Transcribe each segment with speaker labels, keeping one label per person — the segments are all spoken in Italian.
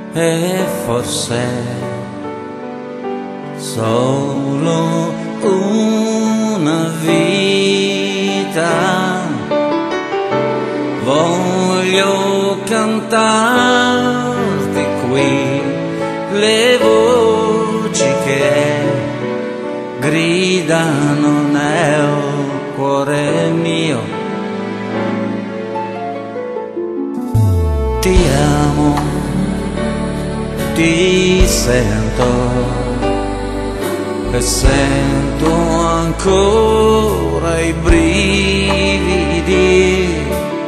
Speaker 1: e forse solo una vita. Voglio cantarti qui le voci che gridano nel cuore mio. Ti amo, ti sento e sento ancora i brividi.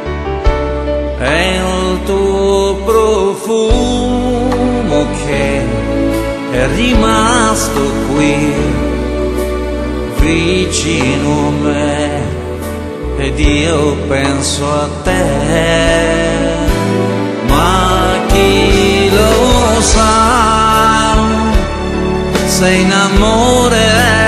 Speaker 1: È il tuo profumo che è rimasto qui vicino a me ed io penso a te. Ma chi lo sa se in amore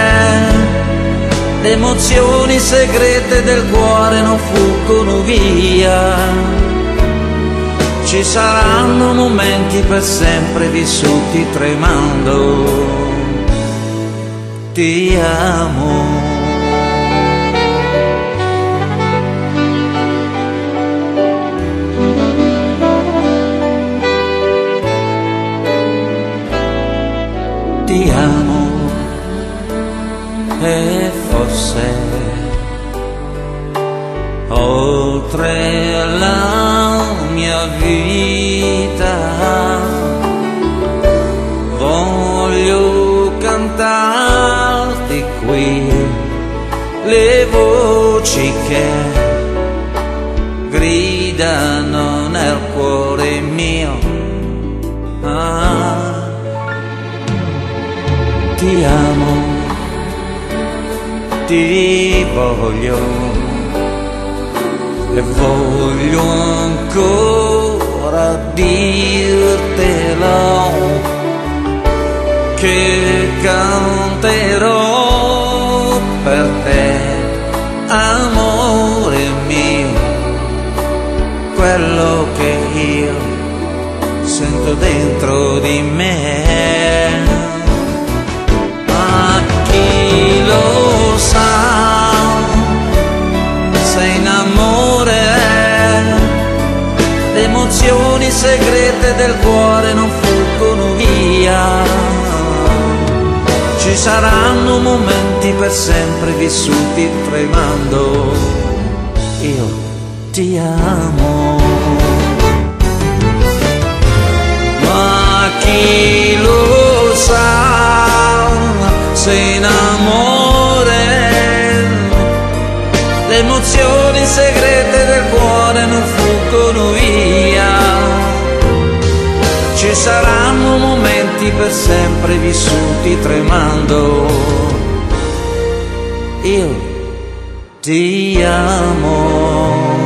Speaker 1: le emozioni segrete del cuore non fuggono via. Ci saranno momenti per sempre vissuti tremando. Ti amo. Ti amo e forse oltre la mia vita voglio cantarti qui le voci che gridano nel cuore mio. Ti amo, ti voglio e voglio ancora dirtelo, che canterò per te, amore mio, quello che io sento dentro di me. Ma chi lo sa se in amore le emozioni segrete del cuore non fuggono via. Ci saranno momenti per sempre vissuti tremando. Io ti amo. Ma chi lo sa se in amore le emozioni segrete del cuore non fuggono via. Ci saranno momenti per sempre vissuti tremando. Io ti amo.